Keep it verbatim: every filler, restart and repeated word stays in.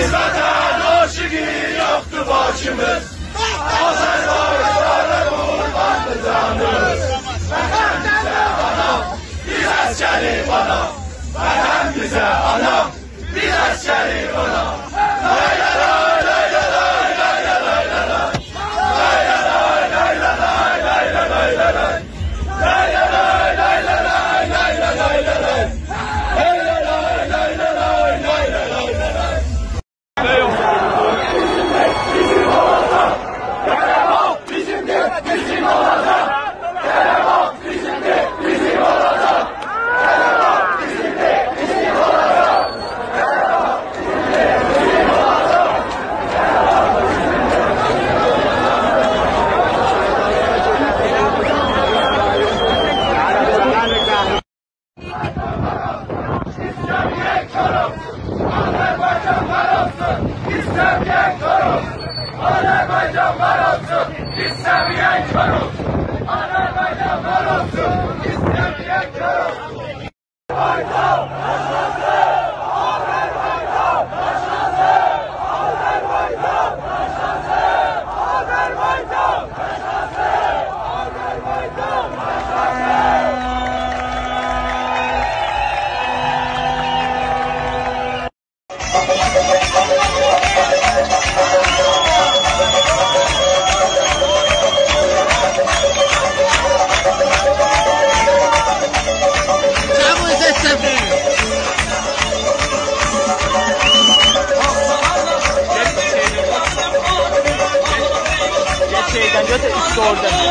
Vətən aşıqı yoxdur başımız, Azərbaycana qurbandı canımız. Vətən bizə anam, biz əskəri bana, vətən bizə anam, biz əskəri bana. Lay lay lay lay lay lay lay lay lay lay. Lay lay lay lay lay lay lay lay lay lay. Lay lay lay lay lay lay lay lay lay lay lay. Lay lay lay lay lay lay lay lay lay lay. Bizim olacak, Karabağ bizimdir, bizim olacak. Karabağ bizimdir, bizim olacak. Karabağ bizimdir, bizim olacak. Karabağ bizimdir, bizim olacak. İstemeyen kör olsun, Azerbaycan var olsun. İstemeyen kör olsun, Azerbaycan var olsun. İstemeyen kör olsun, Azerbaycan var olsun. İstemeyen kör olsun. Azerbaycan yaşasın, Azerbaycan yaşasın, Azerbaycan yaşasın, Azerbaycan yaşasın, Azerbaycan yaşasın. Şeyden götür, üstü orada.